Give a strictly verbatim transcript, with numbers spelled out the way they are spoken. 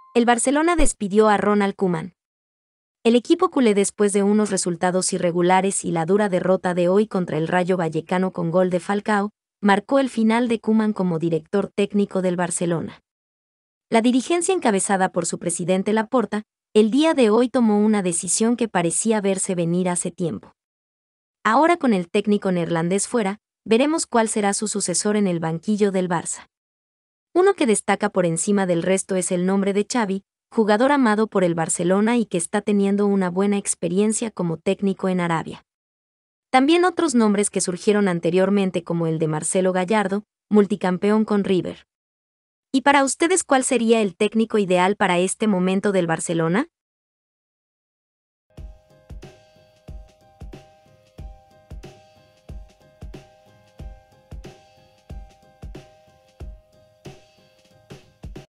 El Barcelona despidió a Ronald Koeman. El equipo culé, después de unos resultados irregulares y la dura derrota de hoy contra el Rayo Vallecano con gol de Falcao, marcó el final de Koeman como director técnico del Barcelona. La dirigencia, encabezada por su presidente Laporta, el día de hoy tomó una decisión que parecía verse venir hace tiempo. Ahora, con el técnico neerlandés fuera, veremos cuál será su sucesor en el banquillo del Barça. Uno que destaca por encima del resto es el nombre de Xavi, jugador amado por el Barcelona y que está teniendo una buena experiencia como técnico en Arabia. También otros nombres que surgieron anteriormente, como el de Marcelo Gallardo, multicampeón con River. ¿Y para ustedes cuál sería el técnico ideal para este momento del Barcelona?